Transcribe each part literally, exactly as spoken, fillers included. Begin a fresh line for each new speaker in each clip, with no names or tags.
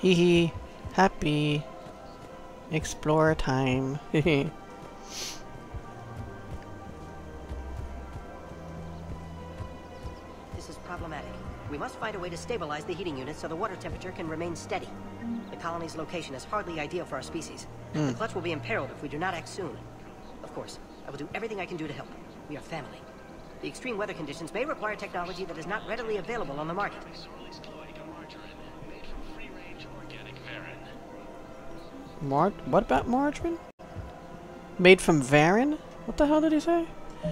Hee hee. Happy. Explore time. Hehe.
This is problematic. We must find a way to stabilize the heating unit so the water temperature can remain steady. The colony's location is hardly ideal for our species.
Mm.
The clutch will be imperiled if we do not act soon. Of course, I will do everything I can do to help. We are family. The extreme weather conditions may require technology that is not readily available on the market.
Mar- what about margarine? Made from Varin? What the hell did he say?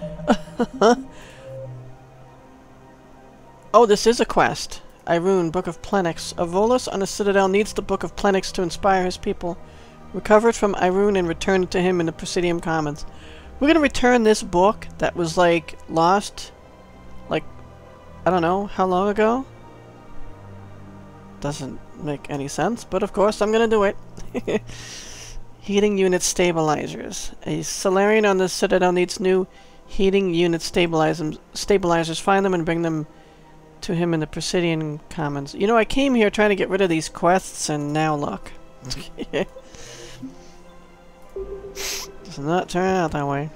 Oh, this is a quest. Irune, Book of Plenix. A Volus on a Citadel needs the Book of Plenix to inspire his people. Recover it from Irune and return it to him in the Presidium Commons. We're gonna return this book that was, like, lost, like, I don't know, how long ago? Doesn't make any sense, but of course I'm gonna do it. Heating unit stabilizers. A Solarian on the Citadel needs new heating unit stabilizers. Stabilizers. Find them and bring them to him in the Presidium Commons. You know, I came here trying to get rid of these quests, and now look. Does not turn out that way.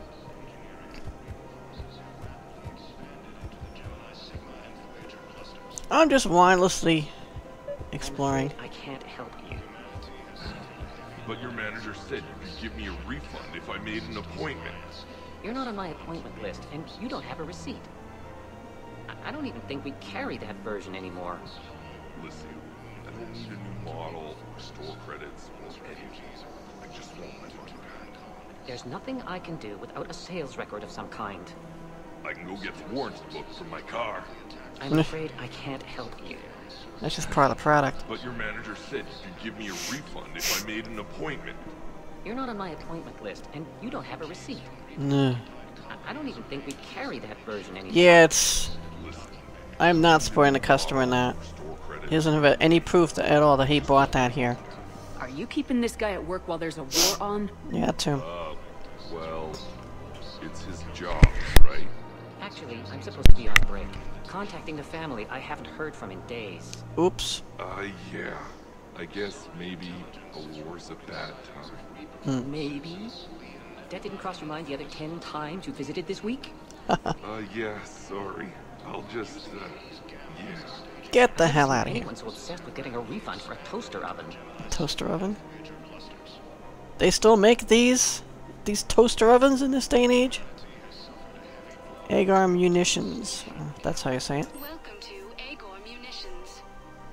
I'm just mindlessly exploring.
I can't help you.
But your manager said you could give me a refund if I made an appointment.
You're not on my appointment list, and you don't have a receipt. I, I don't even think we carry that version anymore.
Listen, I don't need a new model, or store credits, or anything. I just want my money back.
There's nothing I can do without a sales record of some kind.
I can go get the warranty book from my car.
I'm afraid I can't help you.
That's just part of the product.
But your manager said you could give me a refund if I made an appointment.
You're not on my appointment list, and you don't have a receipt.
No.
I, I don't even think we carry that version anymore.
Yeah, it's... I'm not supporting the customer in that. He doesn't have any proof to, at all that he bought that here.
Are you keeping this guy at work while there's a war on?
Yeah, too.
Uh, well, it's his job, right?
Actually, I'm supposed to be on break. Contacting the family I haven't heard from in days.
Oops.
Uh, yeah. I guess maybe a war's a bad time.
Hmm.
Maybe? That didn't cross your mind the other ten times you visited this week?
uh, yeah, sorry. I'll just, uh, yeah.
Get the hell out of here.
Anyone's so obsessed with getting a refund for a toaster oven.
Toaster oven? They still make these? These toaster ovens in this day and age? Agar Munitions. Uh, that's how you say it.
Welcome to Agar Munitions.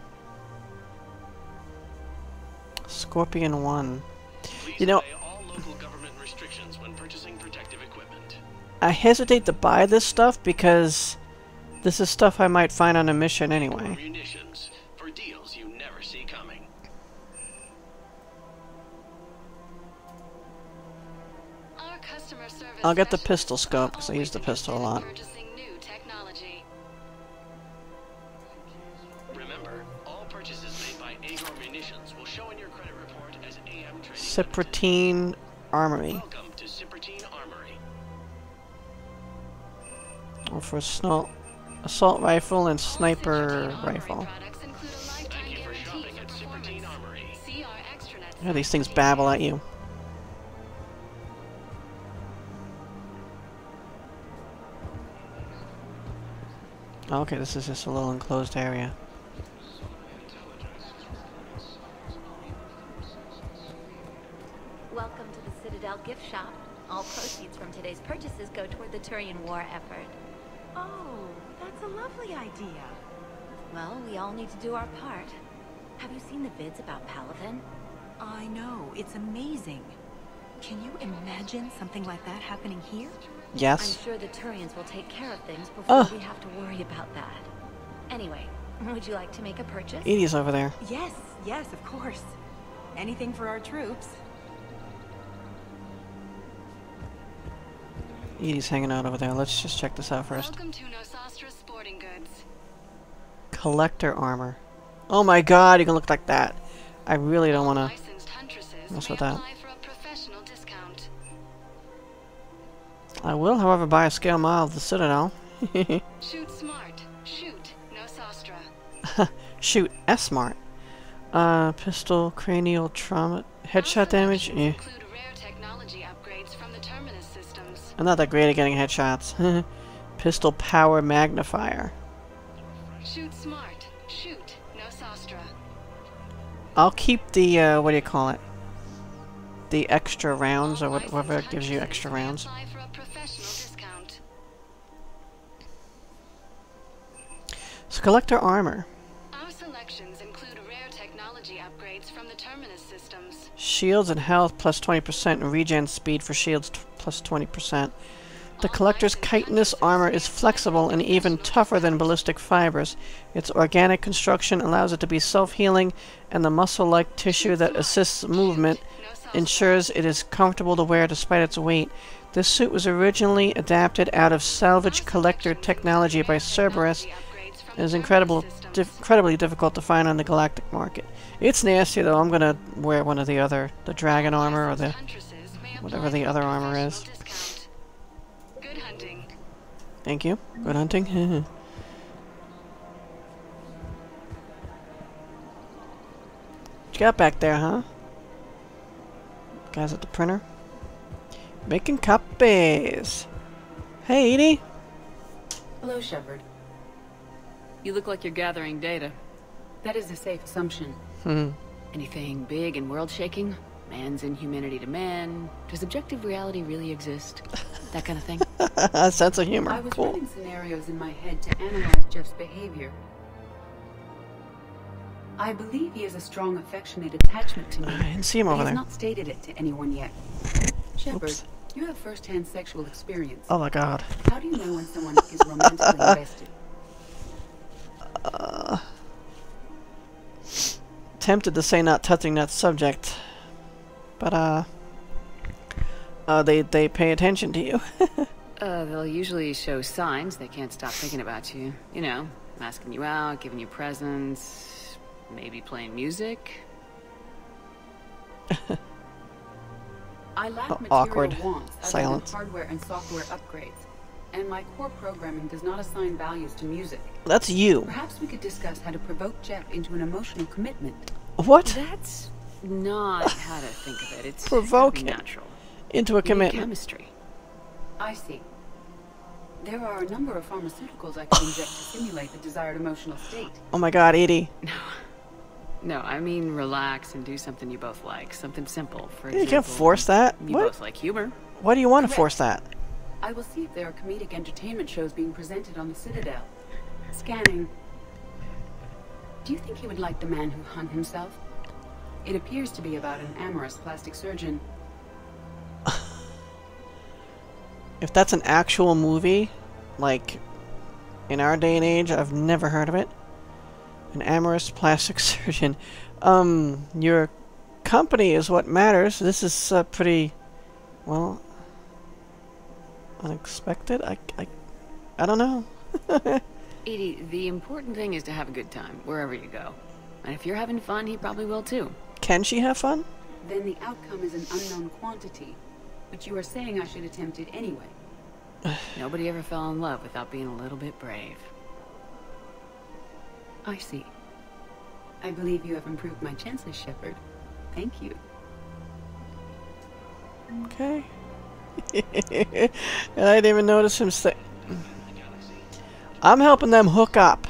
Scorpion one. You know,
all local government restrictions when purchasing protective equipment.
I hesitate to buy this stuff because this is stuff I might find on a mission anyway.
Munitions for deals you never see coming.
Our customer service
I'll get the
specialists
pistol scope
are
because I use the
always
pistol a lot.
interested in purchasing new technology.
Remember, all purchases made by Agar Munitions will show in your credit report as A M Trading
Cypratine Armory.
Welcome to Cypratine Armory.
Or for assault, assault rifle and sniper rifle.
Products include a lifetime
Thank you for
guarantee
shopping
for
at
performance.
Cypratine Armory.
See our extranet
Yeah, these
site.
things babble at you. Okay, this is just a little enclosed area.
Welcome to the Citadel gift shop. All proceeds from today's purchases go toward the Turian war effort.
Oh, that's a lovely idea.
Well, we all need to do our part. Have you seen the vids about Paladin?
I know, it's amazing. Can you imagine something like that happening here?
Yes.
I'm sure the Turians will take care of things before
Oh.
we have to worry about that. Anyway, would you like to make a purchase?
Edie's over there.
Yes, yes, of course. Anything for our troops.
Edie's hanging out over there. Let's just check this out first.
Welcome to Nosastra Sporting Goods.
Collector armor. Oh my god, you can look like that. I really don't want to
Licensed huntresses
mess
may
with that.
apply for a professional discount.
I will, however, buy a scale model of the Citadel.
Shoot smart. Shoot Nosastra.
Shoot, S-Smart. Uh, pistol, cranial trauma, headshot damage? Yeah.
Include rare technology upgrades from the Terminus systems.
I'm not that great at getting headshots. Pistol power magnifier.
Shoot smart. Shoot. No Sostra.
I'll keep the, uh, what do you call it? The extra rounds, or what- whatever gives you extra rounds.
Apply for a professional discount.
So collector armor.
Our selections include rare technology upgrades from the Terminus systems.
Shields and health plus twenty percent, and regen speed for shields t plus twenty percent. The collector's chitinous armor is flexible and even tougher than ballistic fibers. Its organic construction allows it to be self-healing, and the muscle-like tissue that assists movement ensures it is comfortable to wear despite its weight. This suit was originally adapted out of salvage collector technology by Cerberus. It is incredible, dif incredibly difficult to find on the galactic market. It's nasty though. I'm gonna wear one of the other, the dragon armor or the whatever the other armor is.
Good hunting.
Thank you. Good hunting. What you got back there, huh? Guys at the printer. Making copies. Hey, Edie.
Hello, Shepard. You look like you're gathering data. That is a safe assumption.
Hmm.
Anything big and world-shaking? Man's inhumanity to man? Does objective reality really exist? That kind of thing?
Sense of humor.
I was
Cool.
running scenarios in my head to analyze Jeff's behavior. I believe he has a strong affectionate attachment to me.
I didn't see him
but
over
he's
there.
not stated it to anyone yet. Shepard,
Oops.
you have first-hand sexual experience.
Oh my god.
How do you know when someone is romantically invested?
Uh, tempted to say not touching that subject, but uh, uh, they they pay attention to you.
Uh, they'll usually show signs they can't stop thinking about you. You know, asking you out, giving you presents, maybe playing music. I lack
Oh,
material
awkward
wants other
silence.
than hardware and software upgrades, and my core programming does not assign values to music.
That's you.
Perhaps we could discuss how to provoke Jeff into an emotional commitment.
What?
That's not how to think of it. It's
Provoke him
natural.
into a
You need
commitment.
chemistry. I see. There are a number of pharmaceuticals I can inject to simulate the desired emotional state.
Oh my god, Edie.
No. No, I mean relax and do something you both like. Something simple, for
You
example.
can't force that.
You
What?
both like humor.
Why do you want to
Correct.
force that?
I will see if there are comedic entertainment shows being presented on the Citadel. Scanning. Do you think he would like The Man Who Hung Himself? It appears to be about an amorous plastic surgeon.
If that's an actual movie, like in our day and age, I've never heard of it. An amorous plastic surgeon. Um, your company is what matters. This is uh, pretty, well, unexpected. I, I, I don't know.
Edie, the important thing is to have a good time, wherever you go. And if you're having fun, he probably will too.
Can she have fun?
Then the outcome is an unknown quantity. But you are saying I should attempt it anyway. Nobody ever fell in love without being a little bit brave. I see. I believe you have improved my chances, Shepard. Thank you.
Okay. And I didn't even notice him say. I'm helping them hook up.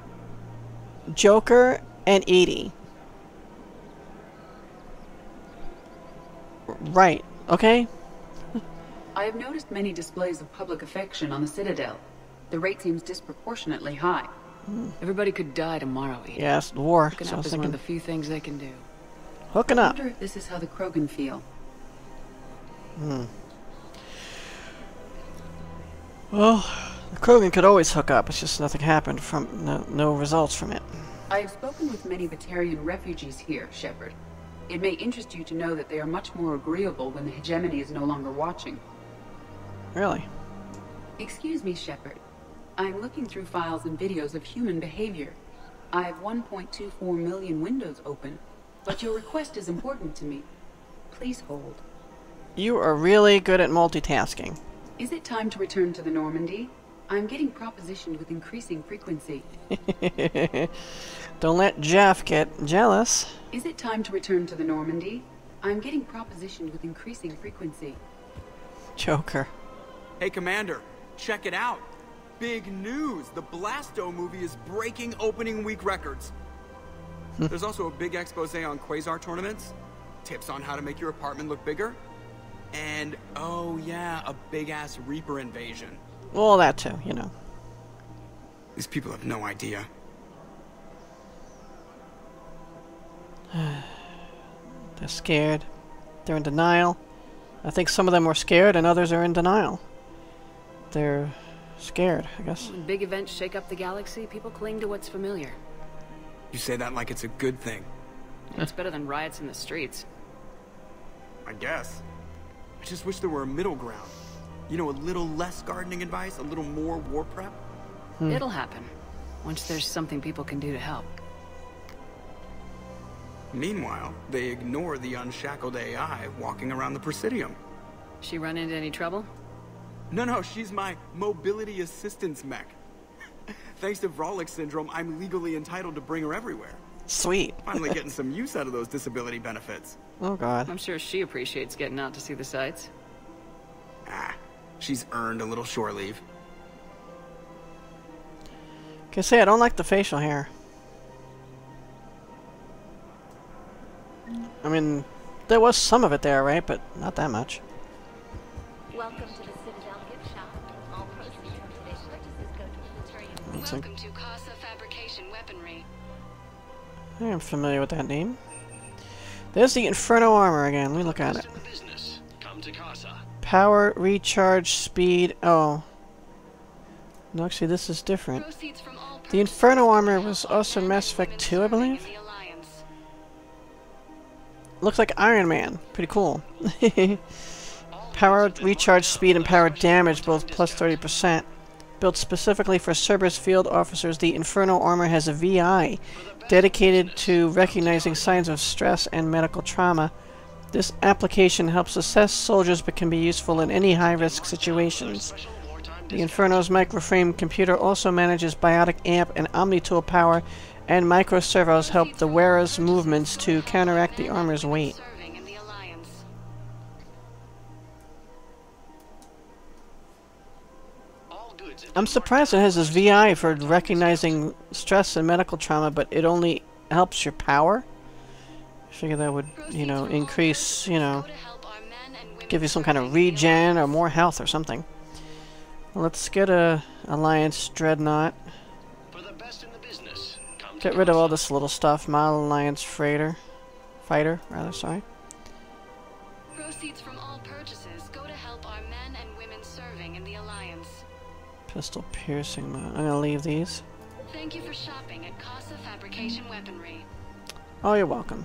Joker and Edie. Right. Okay.
I have noticed many displays of public affection on the Citadel. The rate seems disproportionately high. Everybody could die tomorrow, Edie.
Yes, the war.
Hooking
So I
up
was
is one of
thinking
the few things they can do.
hooking
I
up.
wonder if this is how the Krogan feel.
Hmm. Well, the Krogan could always hook up. It's just nothing happened from no, no results from it.
I have spoken with many Batarian refugees here, Shepard. It may interest you to know that they are much more agreeable when the hegemony is no longer watching.
Really?
Excuse me, Shepard. I am looking through files and videos of human behavior. I have one point two four million windows open, but your request is important to me. Please hold.
You are really good at multitasking.
Is it time to return to the Normandy? I'm getting propositioned with increasing frequency.
Don't let Jeff get jealous.
Is it time to return to the Normandy? I'm getting propositioned with increasing frequency.
Joker.
Hey, Commander, check it out. Big news! The Blasto movie is breaking opening week records. There's also a big expose on quasar tournaments, tips on how to make your apartment look bigger, and, oh yeah, a big-ass Reaper invasion.
Well, that too, you know.
These people have no idea.
They're scared. They're in denial. I think some of them were scared and others are in denial. They're scared, I guess.
When big events shake up the galaxy, people cling to what's familiar.
You say that like it's a good thing.
It's better than riots in the streets.
I guess. I just wish there were a middle ground. You know, a little less gardening advice, a little more war prep.
Hmm. It'll happen. Once there's something people can do to help.
Meanwhile, they ignore the unshackled A I walking around the Presidium.
She run into any trouble?
No, no, she's my mobility assistance mech. Thanks to Vrolic syndrome, I'm legally entitled to bring her everywhere.
Sweet.
Finally getting some use out of those disability benefits.
Oh, God.
I'm sure she appreciates getting out to see the sights.
Ah, she's earned a little shore leave.
Can say I don't like the facial hair. I mean, there was some of it there, right? But not that much.
Welcome to the Citadel gift shop. All proceeds from today's purchases go to the Turian.
Welcome to Casa Fabrication Weaponry.
I am familiar with that name. There's the Inferno armor again. Let me look at it.
Come to Casa.
Power, recharge, speed. Oh. No, actually, this is different. The Inferno armor was also in Mass Effect two, I believe. Looks like Iron Man. Pretty cool. Power, recharge, speed, and power damage both plus thirty percent. Built specifically for Cerberus field officers, the Inferno armor has a V I dedicated to recognizing signs of stress and medical trauma. This application helps assess soldiers but can be useful in any high-risk situations. The Inferno's microframe computer also manages biotic amp and omni-tool power, and microservos help the wearer's movements to counteract the armor's weight. I'm surprised it has this V I for recognizing stress and medical trauma, but it only helps your power. I figure that would, you know, increase, you know, give you some kind of regen or more health or something. Let's get a Alliance Dreadnought. Get rid of all this little stuff. Model Alliance Freighter. Fighter, rather, sorry.
Proceeds from all purchases go to help our men and women serving in the Alliance.
Pistol piercing mode. I'm gonna leave these.
Thank you for shopping at Casa Fabrication Weaponry.
Oh, you're welcome.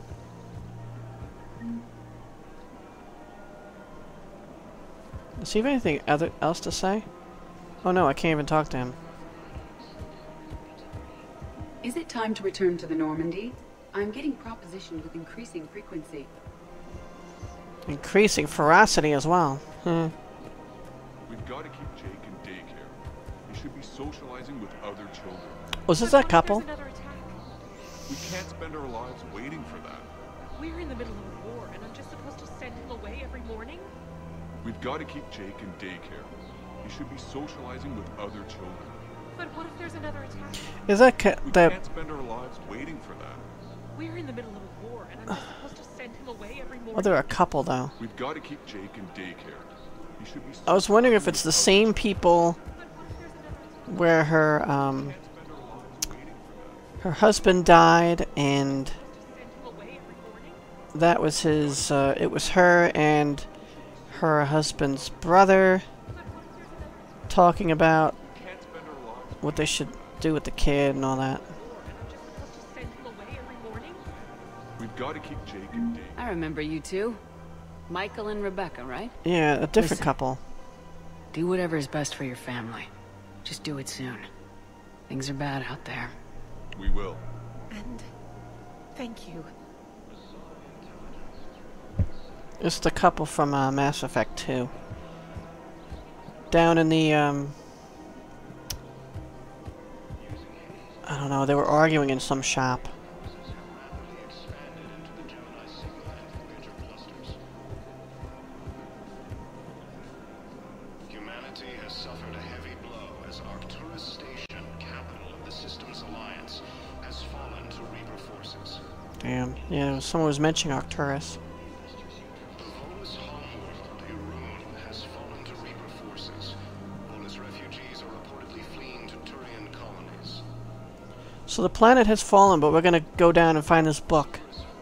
Does he have anything other else to say? Oh no, I can't even talk to him.
Is it time to return to the Normandy? I'm getting propositioned with increasing frequency.
Increasing ferocity as well. Hmm.
We've got to keep Jake in daycare. He should be socializing with other children.
Was this that couple?
We can't spend our lives waiting for that.
We're in the middle of a war, and I'm just supposed to send him away every morning?
We've got to keep Jake in daycare. He should be socializing with other children.
But what if there's another attack?
Is that ca
we
that?
can't spend our lives waiting for that.
We're in the middle of a war, and I'm just supposed to send him away every morning?
Well, they're a couple though.
We've got to keep Jake in daycare. He should be.
I was wondering if it's the same people where her um her husband died and that was his. Uh, it was her and her husband's brother talking about what they should do with the kid and all that.
We've got to keep Jake in daycare.
I remember you two. Michael and Rebecca, right?
Yeah, a different
Listen,
couple.
Do whatever is best for your family. Just do it soon. Things are bad out there.
We will.
And thank you.
It's the couple from uh, Mass Effect two. Down in the um, I don't know, they were arguing in some shop.
Humanity has suffered a heavy blow as Arcturus Station, capital of the Systems Alliance, has fallen to Reaper forces.
Damn. Yeah, someone was mentioning Arcturus. So the planet has fallen, but we're gonna go down and find this book.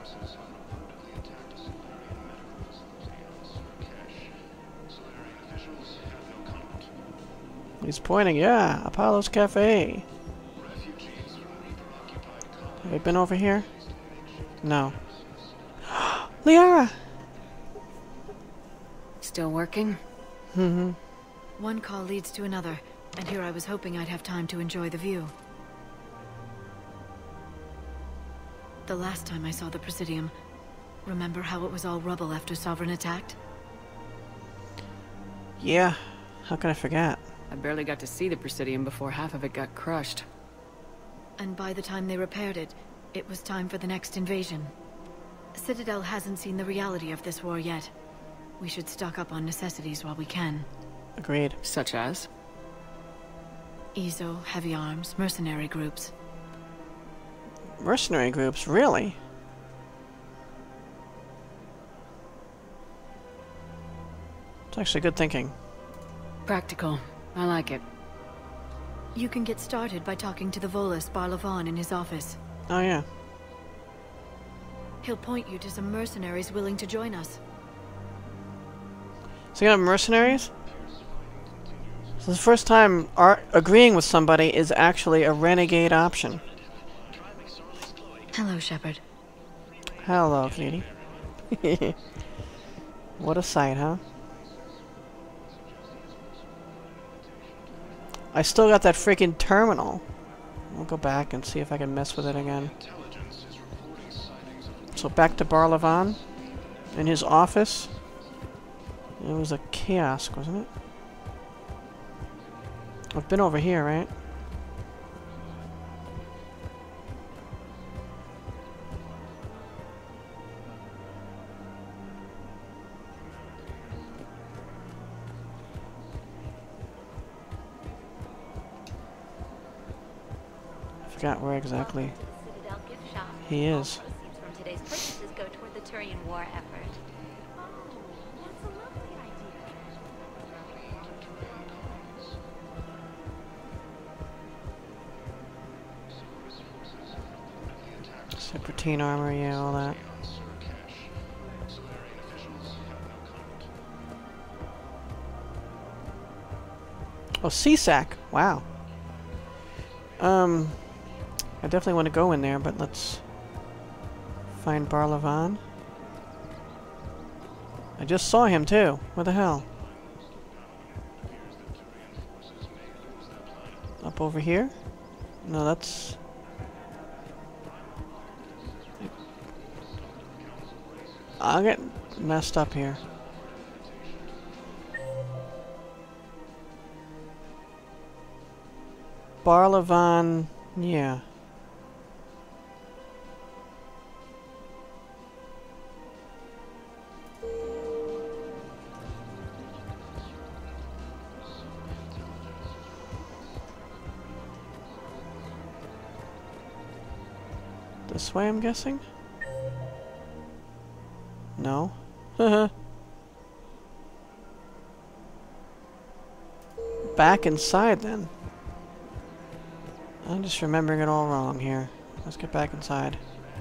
He's pointing, yeah, Apollo's Cafe. Have we been over here? No. Liara!
Still working?
Mm-hmm.
One call leads to another, and here I was hoping I'd have time to enjoy the view. The last time I saw the Presidium, remember how it was all rubble after Sovereign attacked?
Yeah, how can I forget?
I barely got to see the Presidium before half of it got crushed.
And by the time they repaired it, it was time for the next invasion. Citadel hasn't seen the reality of this war yet. We should stock up on necessities while we can.
Agreed.
Such as?
E S O, heavy arms, mercenary groups.
Mercenary groups, really? It's actually good thinking.
Practical. I like it.
You can get started by talking to the Volus Barlavan in his office.
Oh, yeah.
He'll point you to some mercenaries willing to join us.
So you have mercenaries? So the first time our agreeing with somebody is actually a renegade option.
Hello, Shepard.
Hello, Katie. What a sight, huh? I still got that freaking terminal. I'll go back and see if I can mess with it again. So back to Barlavan. In his office. It was a kiosk, wasn't it? I've been over here, right? I forgot where exactly he is.
Proceeds from today's purchases go toward the Turian war effort. Oh, that's a lovely idea.
Serpentine armor, yeah, all that. Oh, C SAC. Wow. Um, I definitely want to go in there, but let's find Barlavan. I just saw him too. What the hell? Up over here? No, that's... I'll get messed up here. Barlavan, yeah. This way, I'm guessing? No? Back inside, then. I'm just remembering it all wrong here. Let's get back inside.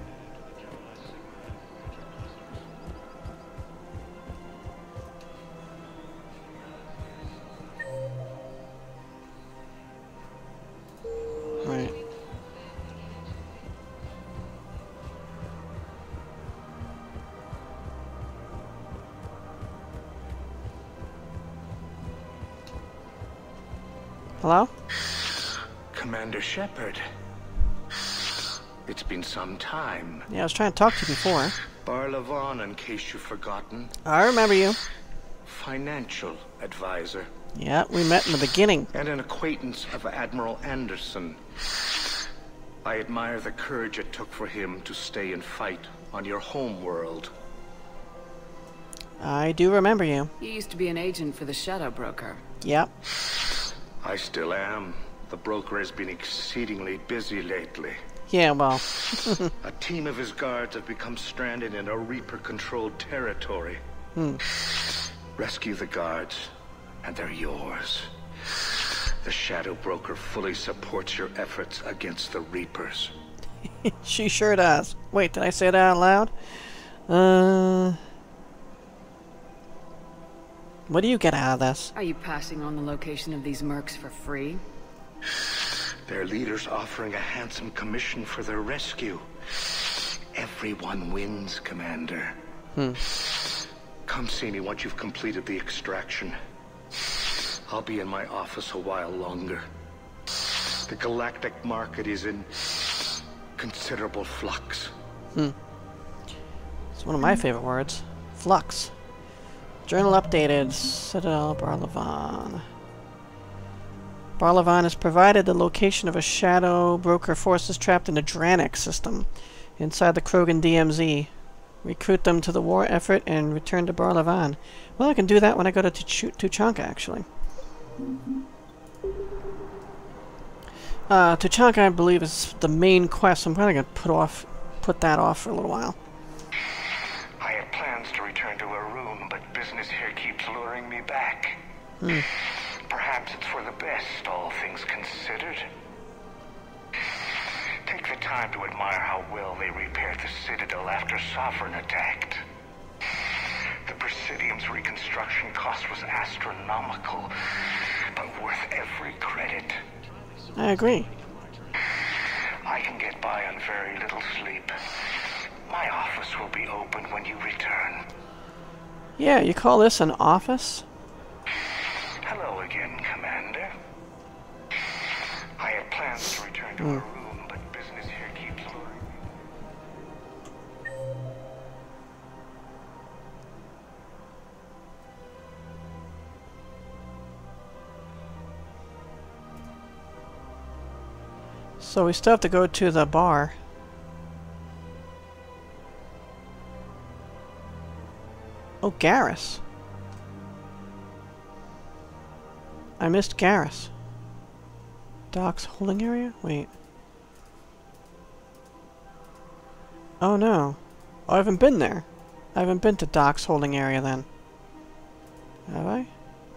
Right. Hello?
Commander Shepard. It's been some time.
Yeah, I was trying to talk to you before.
Barlavan, in case you've forgotten.
I remember you.
Financial advisor.
Yeah, we met in the beginning.
And an acquaintance of Admiral Anderson. I admire the courage it took for him to stay and fight on your home world.
I do remember you.
You used to be an agent for the Shadow Broker.
Yep.
I still am. The broker has been exceedingly busy lately.
Yeah, well.
A team of his guards have become stranded in a Reaper-controlled territory.
Hmm.
Rescue the guards, and they're yours. The Shadow Broker fully supports your efforts against the Reapers.
She sure does. Wait, did I say that out loud? Uh... What do you get out of this?
Are you passing on the location of these mercs for free?
Their leader's offering a handsome commission for their rescue. Everyone wins, Commander.
Hmm.
Come see me once you've completed the extraction. I'll be in my office a while longer. The galactic market is in considerable flux.
Hmm. It's one of my favorite words. Flux. Journal updated. Citadel Barlavan. Barlavan has provided the location of a Shadow Broker forces trapped in the Dranik system inside the Krogan D M Z. Recruit them to the war effort and return to Barlavan. Well, I can do that when I go to Tuchanka, actually. Uh, Tuchanka, I believe, is the main quest. I'm probably going to put off, put that off for a little while.
I had plans to return to a room, but business here keeps luring me back.
Hmm.
Perhaps it's for the best, all things considered. Take the time to admire how well they repaired the Citadel after Sovereign attacked. The Presidium's reconstruction cost was astronomical, but worth every credit.
I agree.
I can get by on very little sleep. My office will be open when you return.
Yeah, you call this an office?
Hello again, Commander. I had plans to return to
mm.
a room, but business here keeps luring me.
So we still have to go to the bar. Oh, Garrus. I missed Garrus. Doc's holding area? Wait. Oh no. Oh, I haven't been there. I haven't been to Doc's holding area then. Have I?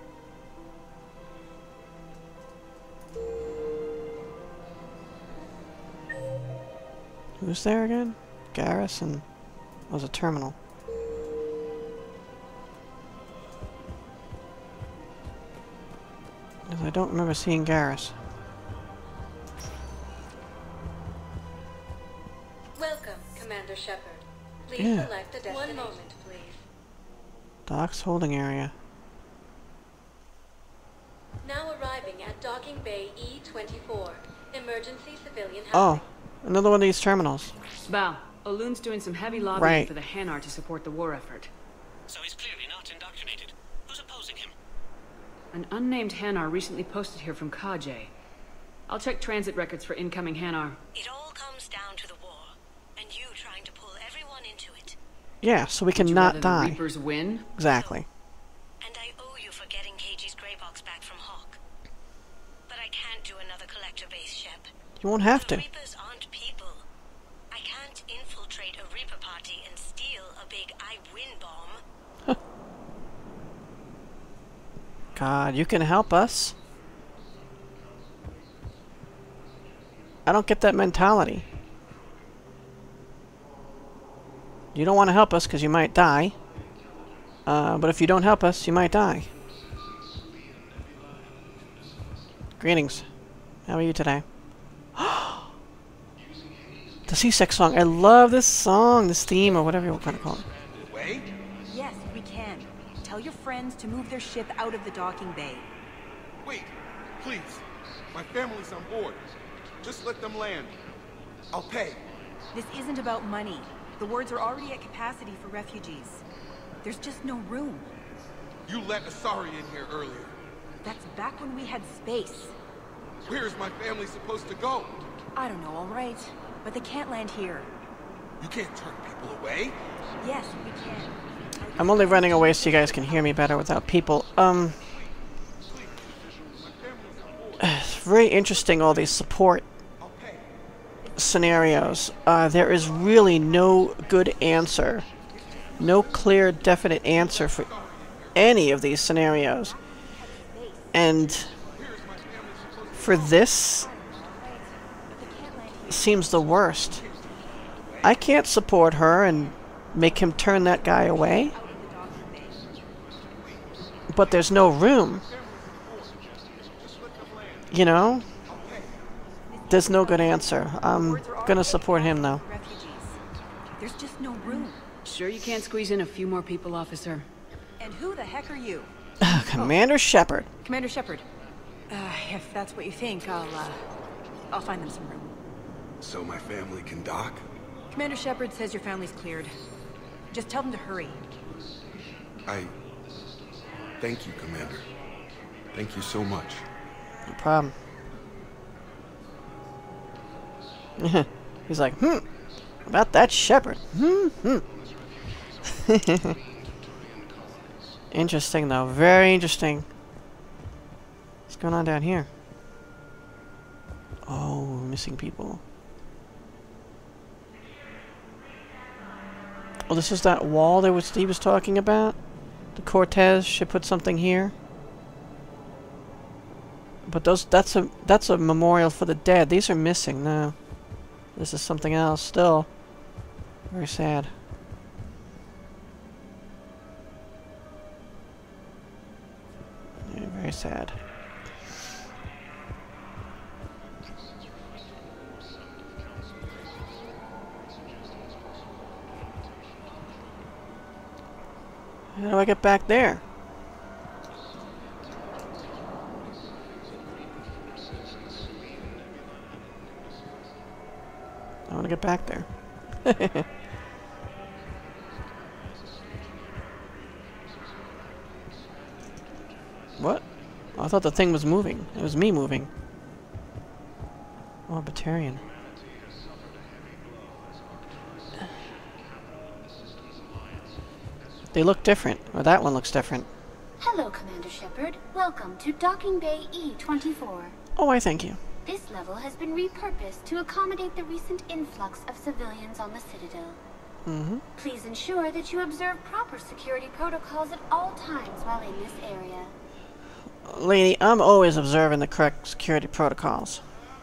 Who's there again? Garrus and... was a terminal. I don't remember seeing Garrus.
Welcome, Commander Shepard. Please
Yeah.
select a destination. One moment, please.
Doc's holding area.
Now arriving at Docking Bay E twenty-four. Emergency civilian housing.
Oh, another one of these terminals.
Bao, Olun's doing some heavy lobbying
Right.
for the Hanar to support the war effort.
So he's clearly not indoctrinated. Who's opposing him?
An unnamed Hanar recently posted here from Kajay. I'll check transit records for incoming Hanar.
It all comes down to the war, and you trying to pull everyone into it.
Yeah, so we can
Would you
not
rather
die.
The Reapers win?
Exactly.
And I owe you for getting K G's grey box back from Hawk. But I can't do another collector base, Shep.
You won't have
the
to.
Reapers aren't people. I can't infiltrate a Reaper party and steal a big I win bomb.
God, you can help us. I don't get that mentality. You don't want to help us because you might die. Uh, but if you don't help us, you might die. Greetings. How are you today? The Seasick song. I love this song, this theme, or whatever you want to call it.
Wait?
Yes, we can. Tell your friends to move their ship out of the docking bay.
Wait, please. My family's on board. Just let them land. I'll pay.
This isn't about money. The wards are already at capacity for refugees. There's just no room.
You let Asari in here earlier.
That's back when we had space.
Where is my family supposed to go?
I don't know, all right. But they can't land here.
You can't turn people away.
Yes, we can.
I'm only running away so you guys can hear me better without people. Um, it's very interesting, all these support scenarios. Uh, there is really no good answer. No clear, definite answer for any of these scenarios. And for this, seems the worst. I can't support her and make him turn that guy away. But there's no room. You know? There's no good answer. I'm gonna support him though.
There's just no room.
Sure you can't squeeze in a few more people, officer?
And who the heck are you?
Commander oh. Shepard.
Commander Shepard. Uh, if that's what you think, I'll, uh, I'll find them some room.
So my family can dock?
Commander Shepard says your family's cleared. Just tell them to hurry.
I... Thank you, Commander. Thank you so much.
No problem. He's like, hmm, about that Shepard. Hmm, hmm. Interesting, though. Very interesting. What's going on down here? Oh, missing people. Oh, this is that wall that was, he was talking about? The Cortez should put something here. But those, that's a, that's a memorial for the dead. These are missing now. This is something else still. Very sad. Yeah, very sad. How do I get back there? I want to get back there. What? Oh, I thought the thing was moving. It was me moving. Oh, Batarian. They look different. Or that one looks different.
Hello, Commander Shepard. Welcome to Docking Bay E twenty-four.
Oh, I thank you.
This level has been repurposed to accommodate the recent influx of civilians on the Citadel.
Mm-hmm.
Please ensure that you observe proper security protocols at all times while in this area.
Lady, I'm always observing the correct security protocols.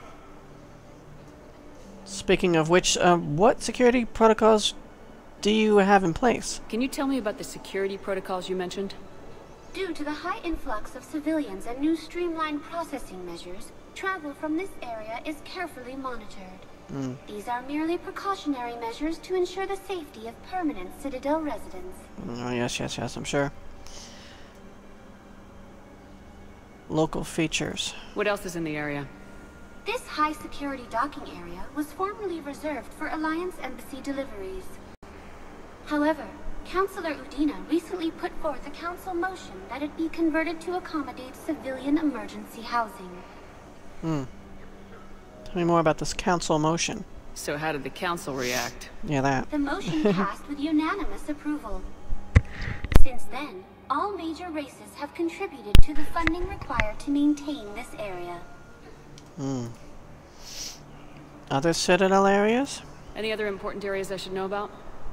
Speaking of which, uh, what security protocols do you have in place?
Can you tell me about the security protocols you mentioned?
Due to the high influx of civilians and new streamlined processing measures, travel from this area is carefully monitored.
Mm.
These are merely precautionary measures to ensure the safety of permanent Citadel residents.
Oh, yes, yes, yes, I'm sure. Local features.
What else is in the area?
This high-security docking area was formerly reserved for Alliance Embassy deliveries. However, Councilor Udina recently put forth a council motion that it be converted to accommodate civilian emergency housing.
Hmm. Tell me more about this council motion.
So how did the council react?
Yeah, that.
The motion passed with unanimous approval. Since then, all major races have contributed to the funding required to maintain this area.
Hmm. Other Citadel areas?
Any other important areas I should know about?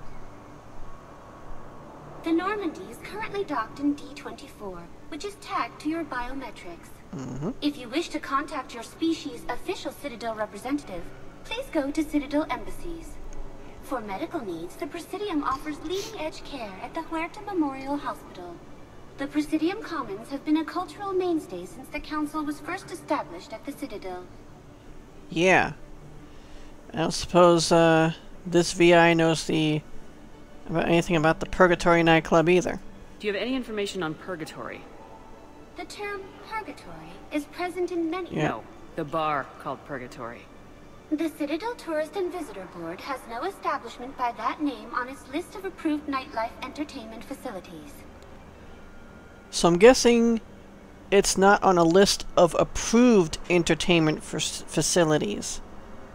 The Normandy is currently docked in D twenty-four, which is tagged to your biometrics.
Mm-hmm.
If you wish to contact your species' official Citadel representative, please go to Citadel embassies. For medical needs, the Presidium offers leading-edge care at the Huerta Memorial Hospital. The Presidium Commons have been a cultural mainstay since the Council was first established at the Citadel.
Yeah. I don't suppose uh, this V I knows the about anything about the Purgatory nightclub either.
Do you have any information on Purgatory?
The term Purgatory is present in many...
Yeah.
No, the bar called Purgatory.
The Citadel Tourist and Visitor Board has no establishment by that name on its list of approved nightlife entertainment facilities.
So I'm guessing it's not on a list of approved entertainment f facilities.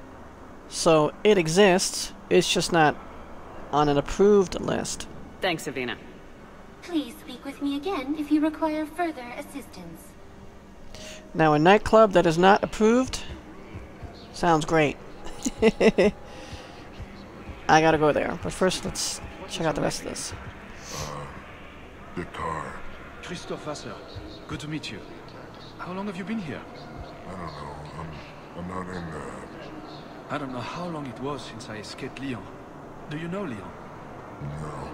So it exists, it's just not on an approved list.
Thanks, Savina.
Please speak with me again if you require further assistance.
Now, a nightclub that is not approved sounds great. I gotta go there, but first let's check out the rest of this.
Uh, Victor.
Christoph Wasser. Good to meet you. How long have you been here?
I don't know. I'm, I'm not in the...
I don't know how long it was since I escaped Lyon. Do you know Lyon?
No.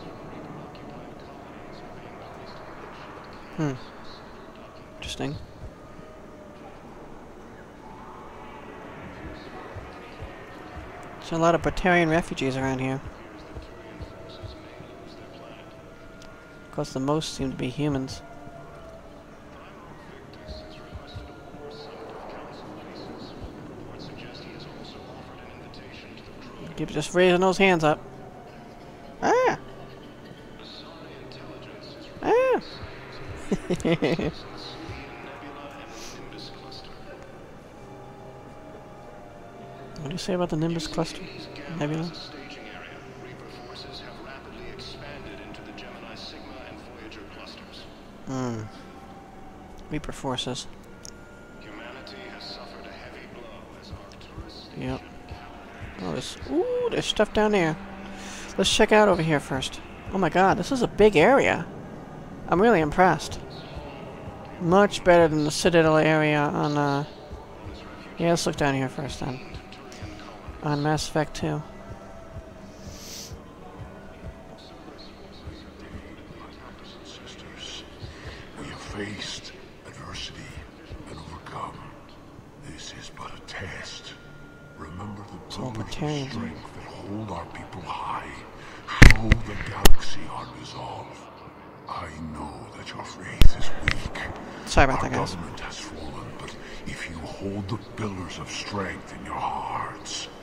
Hmm. Interesting. There's a lot of Batarian refugees around here. Of course, the most seem to be humans. Keep just raising those hands up. Ah! Ah! What do you say about the Nimbus cluster? Nebula? Hmm. Reaper forces. Yep. Oh, there's, ooh, there's stuff down there. Let's check out over here first. Oh my god, this is a big area. I'm really impressed. Much better than the Citadel area on, uh... yeah, let's look down here first then. On Mass Effect two.
Sisters, we have faced adversity and overcome. This is but a test. Remember the pillars of strength that hold our people high. Show the galaxy our resolve. I know that your faith is weak.
Sorry about
our
that, guys.
government has fallen, but if you hold the pillars of strength in your hearts,